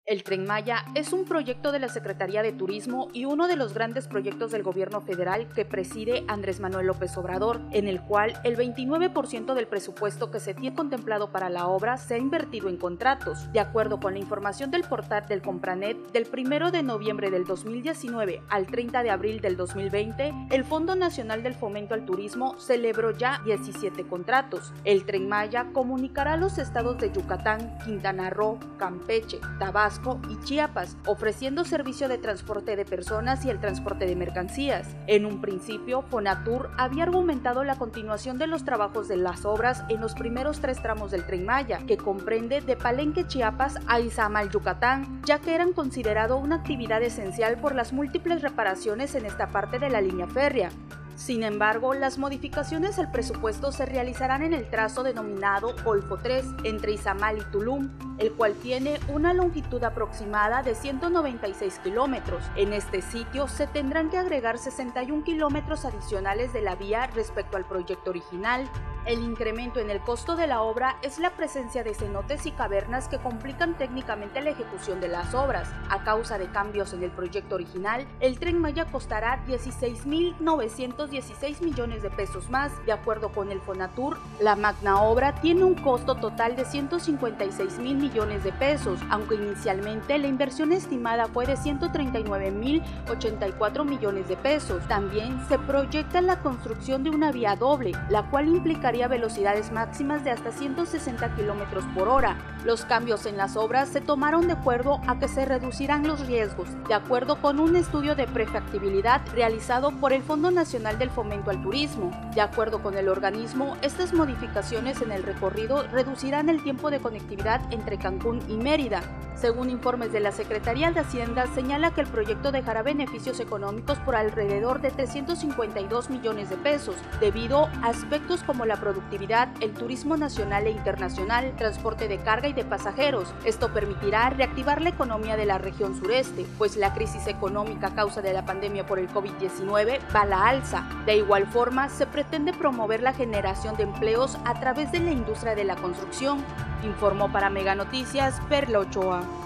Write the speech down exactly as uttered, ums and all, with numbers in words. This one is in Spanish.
El Tren Maya es un proyecto de la Secretaría de Turismo y uno de los grandes proyectos del gobierno federal que preside Andrés Manuel López Obrador, en el cual el veintinueve por ciento del presupuesto que se tiene contemplado para la obra se ha invertido en contratos. De acuerdo con la información del portal del Compranet, del primero de noviembre del dos mil diecinueve al treinta de abril del dos mil veinte, el Fondo Nacional del Fomento al Turismo celebró ya diecisiete contratos. El Tren Maya comunicará a los estados de Yucatán, Quintana Roo, Campeche, Tabasco y Chiapas, ofreciendo servicio de transporte de personas y el transporte de mercancías. En un principio, Fonatur había argumentado la continuación de los trabajos de las obras en los primeros tres tramos del Tren Maya, que comprende de Palenque, Chiapas a Izamal, Yucatán, ya que eran considerado una actividad esencial por las múltiples reparaciones en esta parte de la línea férrea. Sin embargo, las modificaciones al presupuesto se realizarán en el trazo denominado Golfo tres, entre Izamal y Tulum, el cual tiene una longitud aproximada de ciento noventa y seis kilómetros. En este sitio se tendrán que agregar sesenta y un kilómetros adicionales de la vía respecto al proyecto original. El incremento en el costo de la obra es la presencia de cenotes y cavernas que complican técnicamente la ejecución de las obras. A causa de cambios en el proyecto original, el Tren Maya costará dieciséis mil novecientos dieciséis millones de pesos más. De acuerdo con el Fonatur, la magna obra tiene un costo total de ciento cincuenta y seis mil millones de pesos, aunque inicialmente la inversión estimada fue de ciento treinta y nueve mil ochenta y cuatro millones de pesos. También se proyecta la construcción de una vía doble, la cual implicaría velocidades máximas de hasta ciento sesenta kilómetros por hora. Los cambios en las obras se tomaron de acuerdo a que se reducirán los riesgos, de acuerdo con un estudio de prefactibilidad realizado por el Fondo Nacional del Fomento al Turismo. De acuerdo con el organismo, estas modificaciones en el recorrido reducirán el tiempo de conectividad entre Cancún y Mérida. Según informes de la Secretaría de Hacienda, señala que el proyecto dejará beneficios económicos por alrededor de trescientos cincuenta y dos millones de pesos, debido a aspectos como la productividad, el turismo nacional e internacional, transporte de carga y de pasajeros. Esto permitirá reactivar la economía de la región sureste, pues la crisis económica a causa de la pandemia por el COVID diecinueve va a la alza. De igual forma, se pretende promover la generación de empleos a través de la industria de la construcción, informó para Mega Noticias Perla Ochoa.